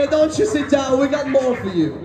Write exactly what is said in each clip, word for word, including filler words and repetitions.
here, don't you sit down, we got more for you.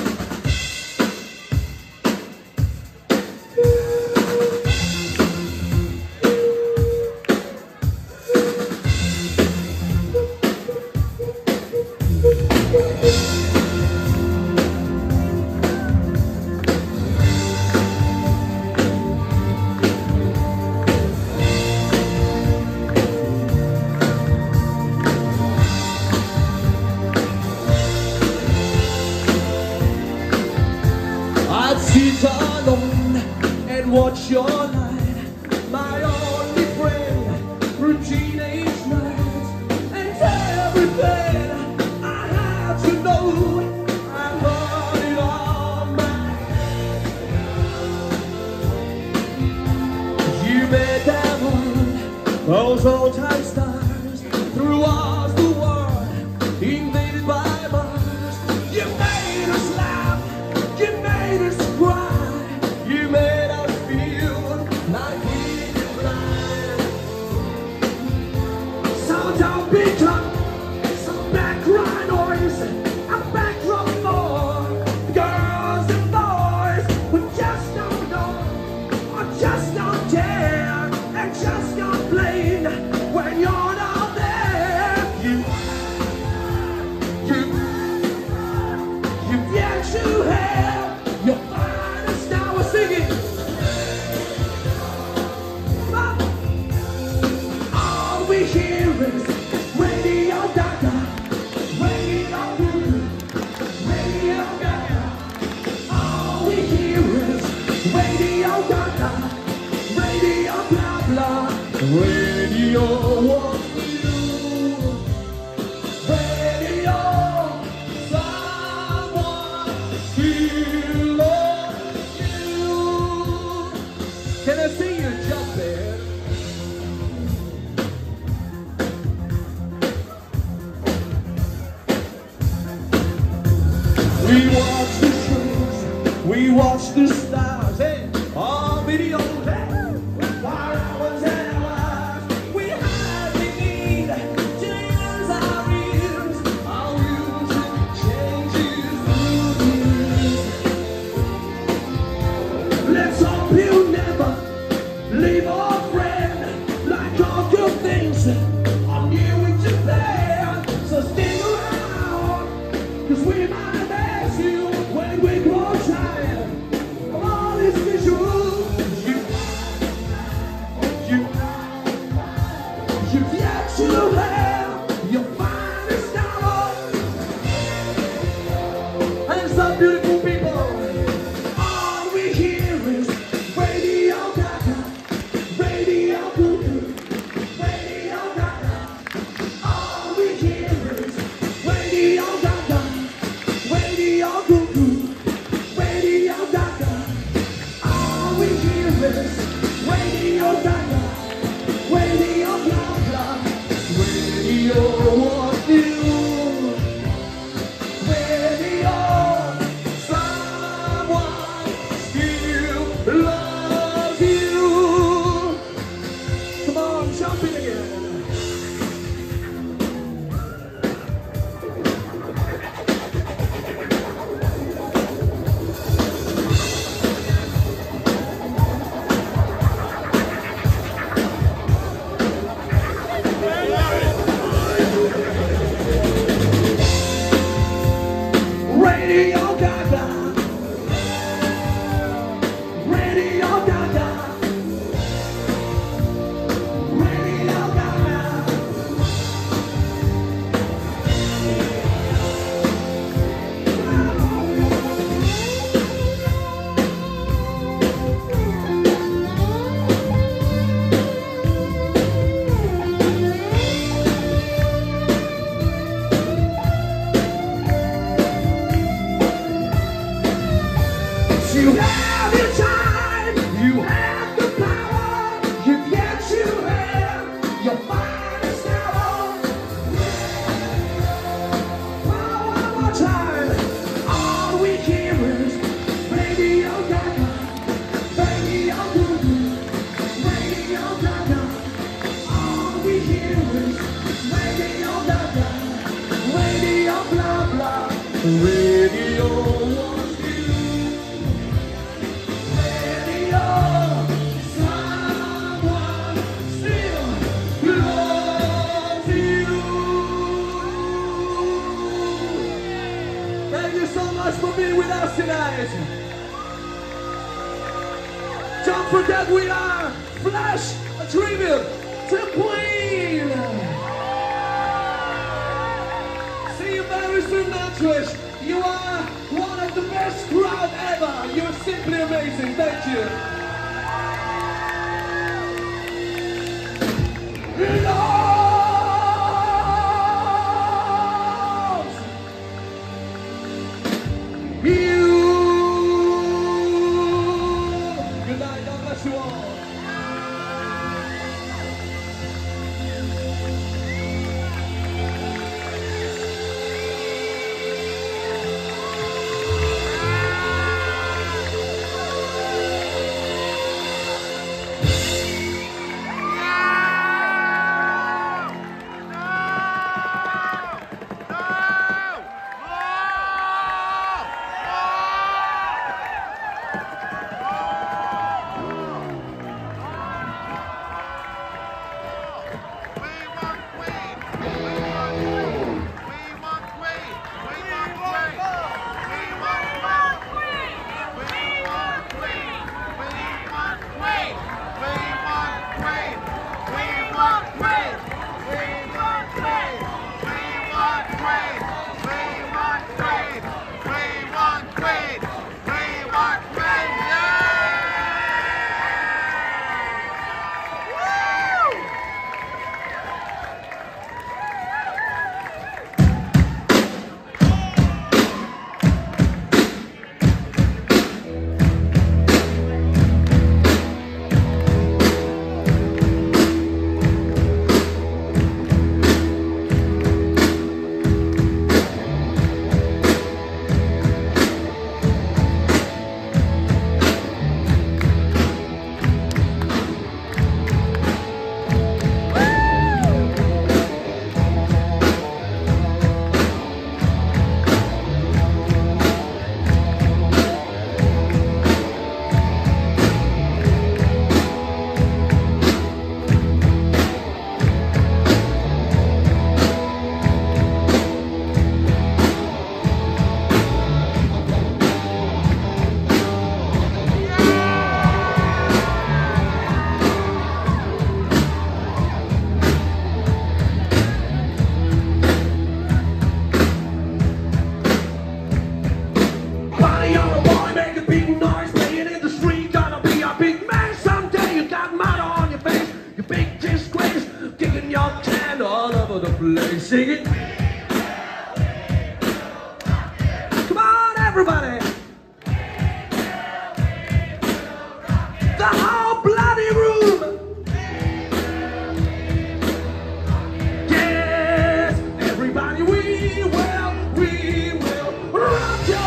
Sit alone and watch your light, my only friend through teenage nights. And everything I had to know, I learned it on my own. You made them on those old time stars, through us the world invaded by Mars. You made us laugh, you made us cry. You made us feel like we were blind. So don't become some background noise, a background for girls and boys who just don't know, or just don't care, and just complain when you're not there. You, you, you've yet to have your finest hour singing. All we hear is Radio Gaga, Radio Gaga, Radio Gaga. All we hear is Radio Gaga, Radio blah blah, Radio what we do, Radio someone feel like you. Can I see you jumping? We watch the trees, we watch the stars, hey, on video, hey, for hours and hours. We hardly need to use our ears, our music changes movies. Let's hope you never leave our friend, like all good things on you in Japan. So stick around, cause we might miss you when we grow tired of all these visuals. You, you, you've yet to have your finest hour. And some beautiful people, all we hear is Radio Gaga, Radio Cuckoo, Radio Gaga. Radio was you. Radio, someone still loves you. Thank you so much for being with us tonight. Don't forget we are Flash, a tribute to Queen. See you very soon, Nantwich. You are one of the best crowd ever. You're simply amazing. Thank you. Loves you. Good night. God bless you all. Sing it. Come on, everybody. The whole bloody room. Yes, everybody, we will, we will rock you.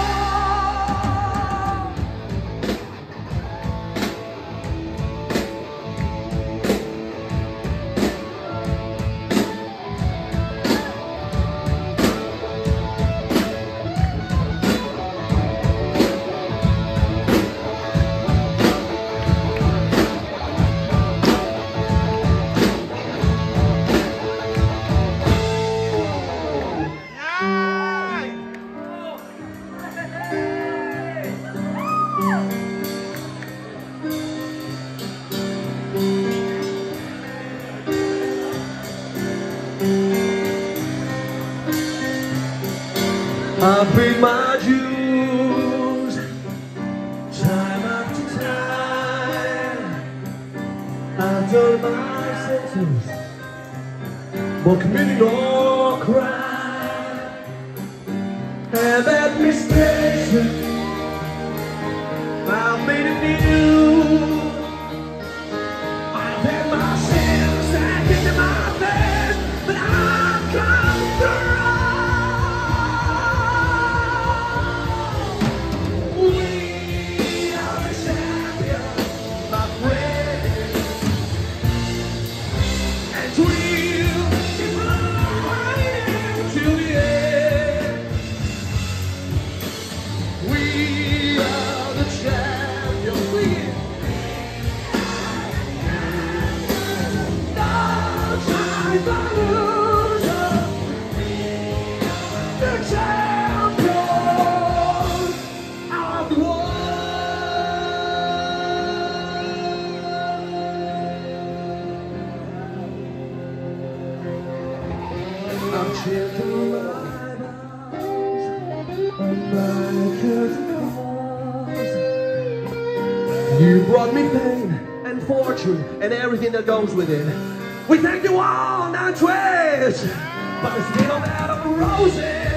I paid my dues time after time. I've done my sentence, but committed no crime. And that mistake I've made it new. I've had my sins stacked into my bed, but I've come through. I'm the loser, the champion of the world. I'm checking my my curtain calls. You brought me pain and fortune and everything that goes with it. We thank you all, now twist, but it's still a bed of roses.